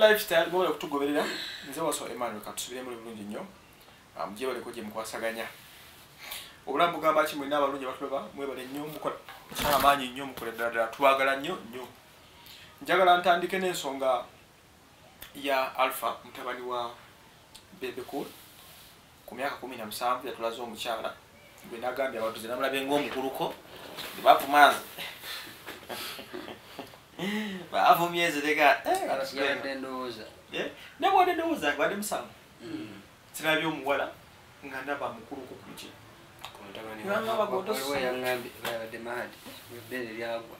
lifestyle gola kutugoberera nze waso Emmanuel katusubire muri bulungi nnyo amje bale koje mukwasaganya obulambu gamba kimwe n'abalungi batulaba mwebale nnyo mukola kyamaanyi nnyo mukola ddala tubagala nnyo njagala ntandike n'ensonga ya Alpha mutabani wa Bebe Cool ku myaka 17 yatulaza omukyala gwe nagambye abantu ze namulabe ng'omukuluko bapumaza Bavu miezi dega ndoza nabone ndoza bade musango tinabyo muwala nganda ba mukuru ko kuki ngamba bagotowe yangambi bade mahadi bele lyagwa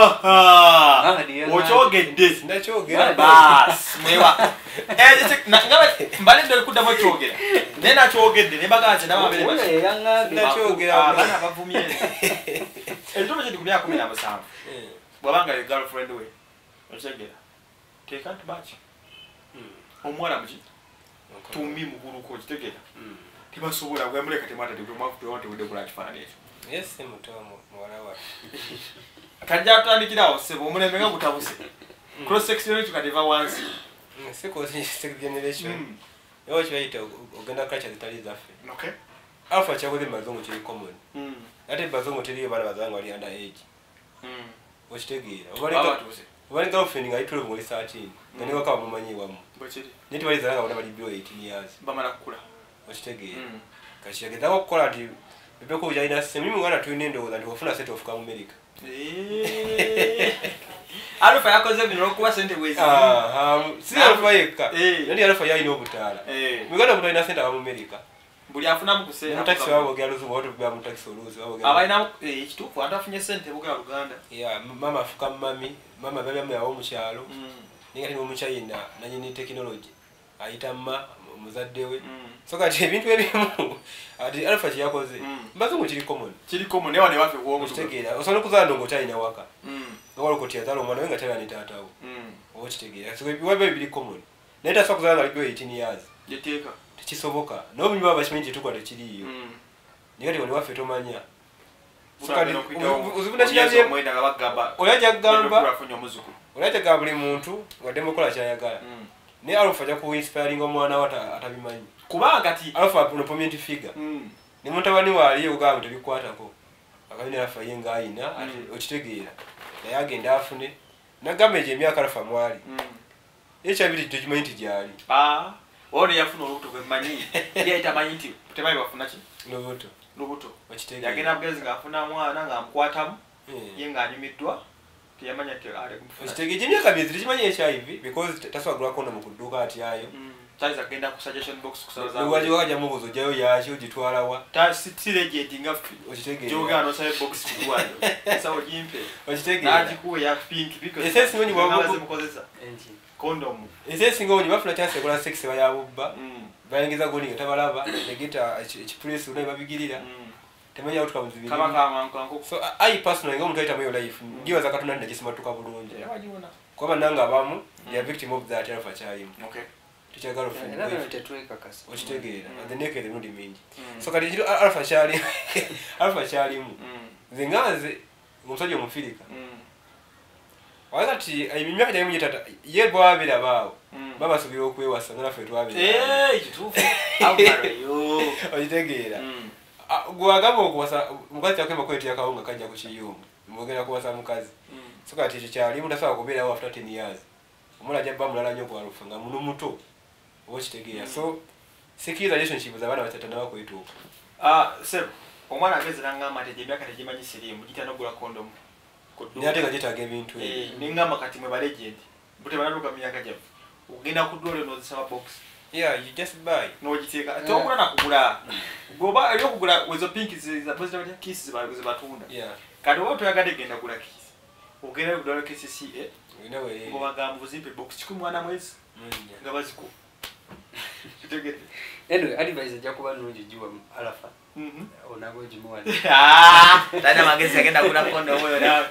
ochogedde ndachogera bas mwewa ngaba mbale ndo kudamo chogera nena chogedde ne bagaze nababele bas yangambi ndachogera bana bavu miezi entobe je dikubya 17 Wabanga your girlfriend we. Ochegera. Take out batch. Omwana muki. Tumi mukuru ko kitegera. Tibasobola gwemuleka temata tebwe wante wede kula kifanane ekyo. Yes mutomo mwala wa. Kajja atandikirawo sebo omulembe nga gutabuse. Cross section tukadeva once. Seko second generation. Yo chibaita ogenda culture zitali zaffe. Okay. Alpha chakoze mazongo kiri common. Ate bazongo teri bana bazango ali under age. Ochitegera obali girlfriend nga itule mu 13 ngane waka mumanyi wamu bochiri niti bali zalanga bana bali bio 18 years bamala kukula ochitegera kashiyageza okukola ati Bebe Cool jaina semi mwana tuine ndoza ndi ofuna set of ka America Alpha yakoze bino kuba sente bwezi si Alpha yeka ndi Alpha yaina obutala mwigana mutayina sente wa America buli afuna mu kusera taxi wabo gyaluzu watu bya mu taxi oluzu wabo abaina ekitufu atafunye sente bugala Uganda mama afuka mama baba yawo mu kyalo ninga ni mu China nanyini technology ayita muzaddewe so kati ebintu ebimu ati Alpha yakoze mbazo mu kiri common ne wane bafe wo mutegera osobola kuzanda ngo China waka ngolo ko tiazalo mwana wenga tayari ni tatawo obo kitegera so wabe biri common neta so kuzanda ali 18 years yeteka kisoboka n'obunywa abashimenji tukwate kiriyo nikati wali waffe tomanya uzibuna kiyaje mwenda ngabagamba olaja gamba kurafunya muzuku olaja gamba buli muntu wademo kola kyayagala ne Alpha ja ku inspiring omwana wata atabimanyi kubanga ati Alpha no prominent figure ne mutabani wali ugamba tebikwatako akabine Alpha yenga ayina ati okitegeera naye agenda afune nagamba emyaka Alpha mwali ekyabiri tukimanyi nti gyali Ori yafuna olubuto gwe manyi ya itamanyi nti temayi bafuna ki lubuto okitegeera yagenda bugezi ngafuna mwana nga amkwatamu yenga anyumiddwa tiyamanya te ale kumufuna okitegeera emyaka byezi tukimanyi HIV because taswagula kono mu kuduka ati ayo tayiza genda ku suggestion box kusaza waje wakaja mu buzo jayo yachi ugitwala wa ta sitire geti nga okitegeera jogano sai box kudwayo sawo jimpe okitegeera najikuwe ya pink because esesi ngoni wabaze mukozesa condom esesi ngoni bafuna chance kola sex bayabubba bayengeza goni tabalaba negita ekipress unaye babigirira temanya utuka muzibiri kama so I personally ngo mutaita moyo life ngiwa zakatuna ndakisima tukabulunje yabajiona kwa nanga bamu they are victim of that Alpha child okay teacher girlfriend nabyo tetweka kasi okitegeera the naked nundi mingi so kati jiro Alpha child mu zingaze umusajja omufirika wakati ayimimya kajya mu tata ye bwabira bawo baba subira okwewasa ngalafe twabira kitufu abare yo okitegeera gwagamba okuwasa mukazi yakwemba kweti yakawunga kajja ku kiyungu mugenda kuwasa mukazi so kati ekyo kyali mutasobola kubeerawo after 10 years omula jabba mulala nnyo ku Alpha nga muno muto okitegeera so secure relationship z'abaana basatana bakwetuuka sir omwana agezera ngamba ati emyaka tegimanyi sirimu gitanogula condom nyatenga gitaga ebintu ningamba kati mwe legend bute banaluka myaka jabu ugenda kudole nozisaba box you just buy no giteka tokula nakugula goba yo kugula wezo pink za positive kiss zibaguze batunda kati woto yagade genda kula kiss ugenda kudole KCCA ngoba gambu zipe box chiku mwana mwezi ngabaziko kitegete anyway advice jakuba nungi jiwa Alpha onabo jimuwani tana magezi agenda kula kondo moyo nawe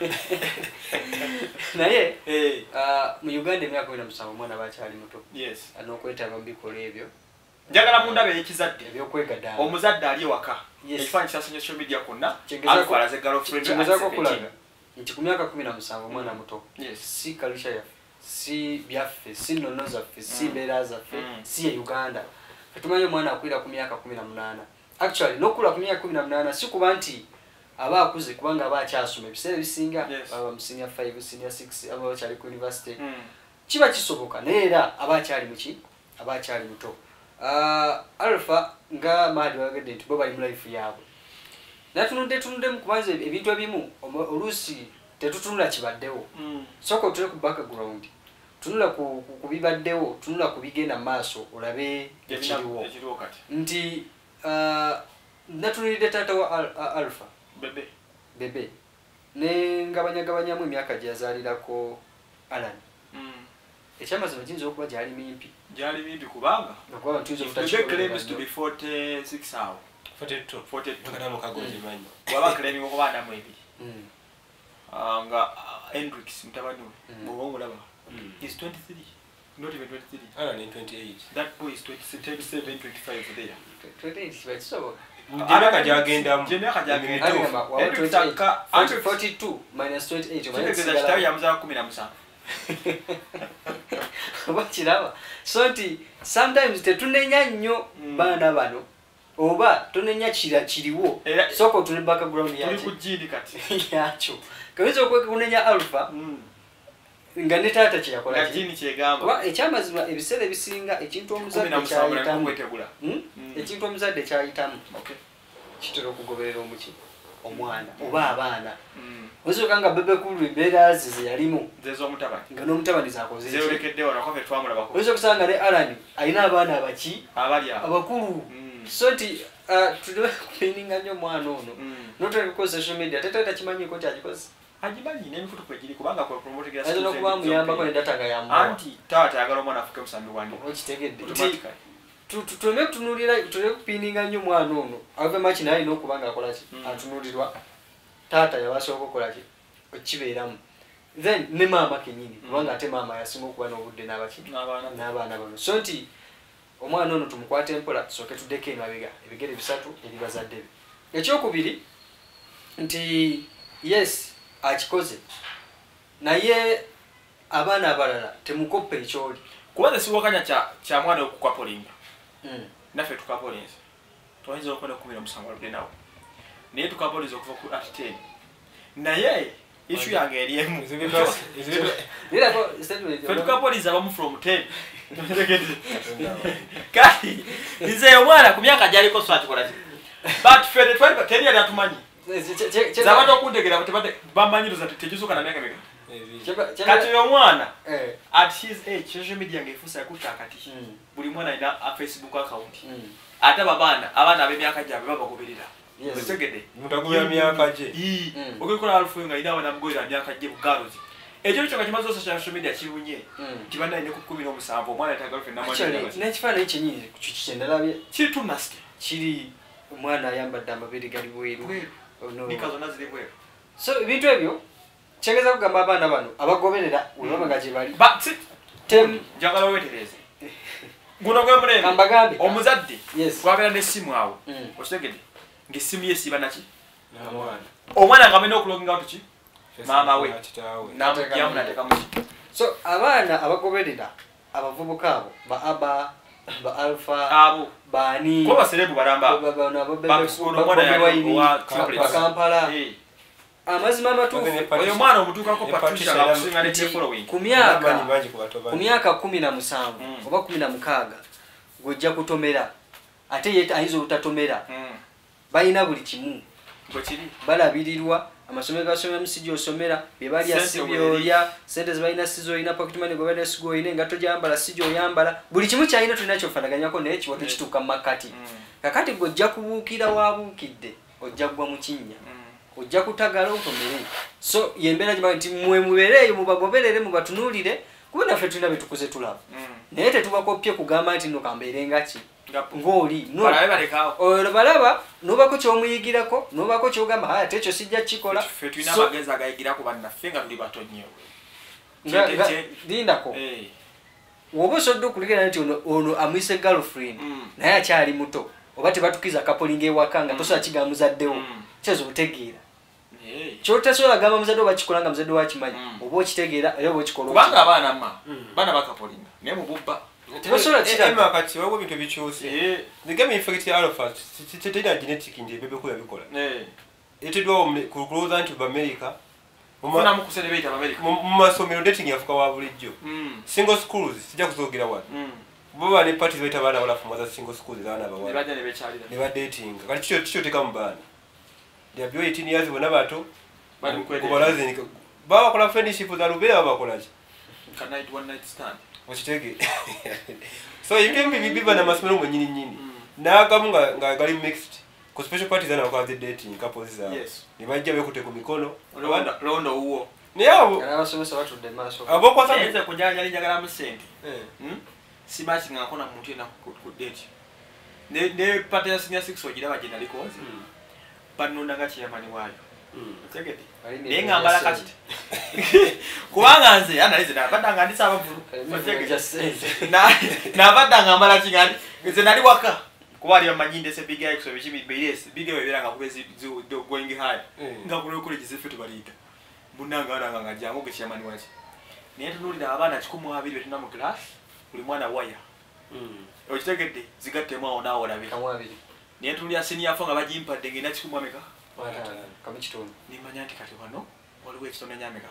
naye mu Uganda emyaka 17 mwana bakyali muto yes anokweta bambikola ebyo njagala mundabe ekizadde ebyokwegada omuzadde ali waka ekifanyi kya social media konna Alpha alaze girlfriend kimuzako kulaga nti ku myaka 17 mwana muto yes si kalusha ya si byaffe si nnono zaffe si mbeera zaffe si ye Uganda tumanyi omwana akwira ku myaka 18 actually n'okula ku myaka 18 si kuba nti aba akuze kubanga aba akyasoma ebiseera bisinga aba mu senior 5 senior 6 aba bakyali ku university kiba kisoboka neera aba akyali muki aba akyali muto Alpha nga Mahdi wagedde nti bo bali mu life yaabwe tunudde mu kubanza ebintu ebimu oluusi tetutunula kibaddewo soko tule ku background tunula ku bibaddewo tunula ku bigenda maaso olabe ekiriwo nti natunulidde taata wa Alpha bebe nengabanyagabanyamu emyaka gye yazaalirako Alan ekyamazima kiyinza okuba gyali mimpi kubanga claims to be 46 awo 42 waba claiming okuba adamu ebiri nga Hendrix mutabani we mubongo laba is 23 not even 23 Alan in 28 that boy is 27 25 there 28 bakisoboka Jemeka jagenda Jemeka jagenda 42 minus 28 yamza 17 bakiraba so nti sometimes tetunenya nnyo baana bano oba tonenya kiriwo soko tuli background tuli ku jini kati yakyo kabizo okunenya Alpha nga ne taata kyakola jini kyegamba ekyamazima ebiseera ebisinga ekintu omuzadde kyayitamu kitera okugoberera omwana oba abaana ozoka nga bebe kulu embeera ze yalimu nga n'omutabani zakoze ozo kusanga ne Alan alina abaana abakulu so nti tulebe kupininga nnyo omwana ono notuleke kukoza social media tetata kimanyiko kyagikoze agimanyi n'emifuto kwegiri kubanga kwe promoting ayinza okuba muyambako ne data nga yamuwa anti taata ayagala omwana afuke musambi wandi okitegedde tuleme kutunulira tuleke kupininga nnyo omwana ono ave maki naye alina okuba nga akola ki atunulirwa taata yabasooka okukola ki okibeeramu then ne maama kenyini kubanga ate maama yasinga okuba n'obudde n'abaana bano so nti omwana ono tumukwate empola tusooke tuddeko emabega ebigere 3 eri bazadde be ekyokubiri nti yes akikoze naye abaana abalala temukoppe ekyoli kubaza siwakanya kya mwana okukwapolinga naffe tukapolinze twayinza okukola 17 waludde nawo naye tukapolinze okuva ku at 10 naye issue yange eriemu ffe tukapolinze abamu from 10 kati nze omwana ku myaka gyaliko swakikola ki but ffe teri yali atumanyi zabadde okuntegera bamanyiroza tegizuka na myaka meka kati omwana at his age social media ngefuusa yakutta akati buli mwana alina a Facebook account ate abaana ab'emyaka gyabwe babagoberera otegedde mutagoya myaka gye okikola Alpha nga alina abaana mugoberera myaka gye bugalozi ekyo kyo kakimaze social media kibunye tibanda ine ku 17 omwana yatagala fenna mwana n'ekifaananyi kyenyini kyendalabye kiri too nasty kiri omwana ayambadde amabere gali bweru nikazona ziri bweru so ebintu ebyo kyengeza kugamba abaana bano abagoberera olaba nga gye bali njagala wetereze guno gwe mulembe omuzadde kwagala n'essimu awo okitegedde ng'essimu ye siba naki omwana nga amenya okuloginga out ki maama we namugyamu nateekamu ki so abaana abagoberera abavubuka abo ba Aba ba Alpha abo bani ko baserebu baramba Kampala amazima amatuufu oyo mwana omutuukako Patricia ngakusinga ne following ku myaka 17 oba 16 gwojja kutomera ate ye ayinza obutatomera balina buli kimu balabirirwa amasomero gasomera musiji osomera byebalya sibyoya sente zibalina sizoyina pocket money gobalina sigoyina engato gyambala sijo oyambala buli kimu kyalina tulina kyofanaganyako naye kiwato kituuka mu makati kakati gwojja kubuukira wabuukidde ojja kugwa mu kinnya ojja kutagala otomere so yembeera gye nti mwe mubeereeyo mubagoberere mubatunuulire kuba naffe tulina betukuze tulaba naye tetubakopye kugamba nti nno kambeerenga ki ng'oli balaba nobako kyomuyigirako nobako kyogamba ate ekyo sijja kukikola ffe tulina amagezi agayigirako bannaffe nga tuli bato nnyo lindako woba osodde okulegera nti ono amwise girlfriend naye akyali muto oba tebatukiza kapolinga ewaka nga tosobola kigamuzaddewo kyezo otegeera kyotasobola gamba muzadde obakikola nga muzadde wakimanyi oba okitegeera era oba okikola kubanga abaana baana bakapolina naye mububba kati waliwo ebintu ebikyuse the game infect ya alpha terina genetic nti ebebeko yabikola eteddwawo kulowooza nti bamerica mu masomero dating yafuka wa bulijjo single schools sijja kuzoogera wano boba ne parties baita baana balafu za single schools zaana bawala ne ba dating kati kikyoteka mu baana they are 18 years bona bato kubalazi baba kola friendship za lubera bakola ki one night stand okitege so ibimbi bibiba na masomero mu nyini nagamu nga gali mixed ku special parties ana kwa the dating couples za ni bajja bekute ku mikono londo uwo ni abo abasomesa batu de maso abo kwa sababu yenze kujanja njagala mu sente si match ngakona muntu ena ku date ne party ya senior 6 ogira bagenda likozi panunda ngati yamani wayo tegete nenga mbala kati kubanga nze analize na badanga ndisa abavulu na badanga mbala kingani nze nali waka kubali amanyinde se big x obichimi bs big webiranga kubezi do going high ngakule kule jisefetu balita bunanga aranga ngajango geshamani wachi niyetu nulira abana 12 betuna mu class buli mwana waya okitegedde zigattemu nawo labi kamwabiri niyetu nulira senior fonga bajimpadde ngena 10 ameka kamichitono nimanya nti kati wano waliwo ekitone nyameka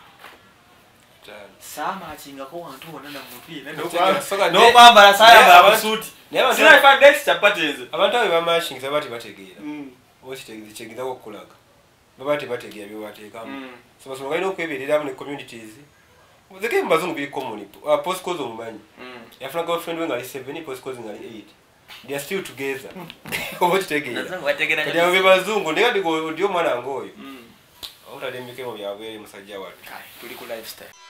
sama achingako wantu wona na mpira no kwambala saya abasuti sina find next chapatenze abantu abo bamashinga bati bategeera okitegeza ko kulaga babati bategeera byobateekamu so basoma galina okweberera mu communities uzeke mbazungu bili common post cause omumanyi yafuna girlfriend we ngali 7 post cause ngali 8 they are still together obo kitegeera kati abo bazungu ndika ndio mwana ngoyo otadembike mu byabwe musajja watu tuli ku lifestyle